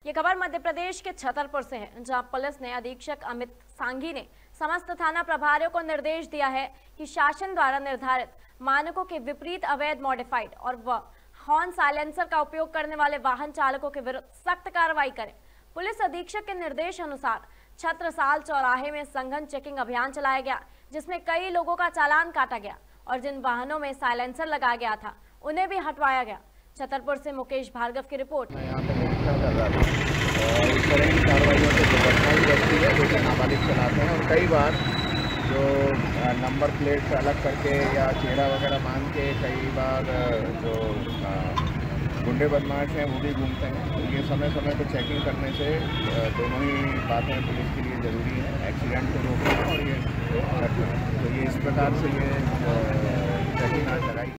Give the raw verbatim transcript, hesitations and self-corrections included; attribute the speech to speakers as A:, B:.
A: ये खबर मध्य प्रदेश के छतरपुर से है, जहां पुलिस ने अधीक्षक अमित सांघी ने समस्त थाना प्रभारियों को निर्देश दिया है कि शासन द्वारा निर्धारित मानकों के विपरीत अवैध मॉडिफाइड और व हॉर्न साइलेंसर का उपयोग करने वाले वाहन चालकों के विरुद्ध सख्त कार्रवाई करें। पुलिस अधीक्षक के निर्देश अनुसार छत्रसाल चौराहे में सघन चेकिंग अभियान चलाया गया, जिसमें कई लोगों का चालान काटा गया और जिन वाहनों में साइलेंसर लगाया गया था उन्हें भी हटवाया गया। छतरपुर से मुकेश भार्गव की रिपोर्ट।
B: यहाँ पे निरीक्षण कर रहा था और इस तरह की कार्रवाइयों से दुर्घटनाएं रहती है, जैसे नाबालिग चलाते हैं और कई बार जो नंबर प्लेट अलग करके या चेहरा वगैरह मान के कई बार जो गुंडे बदमाश हैं वो भी घूमते हैं। तो ये समय समय पर चेकिंग करने से दोनों ही बातें पुलिस के लिए ज़रूरी हैं, एक्सीडेंट को रोकना और ये तो ये इस प्रकार से ये चेकिंग आज लगाई।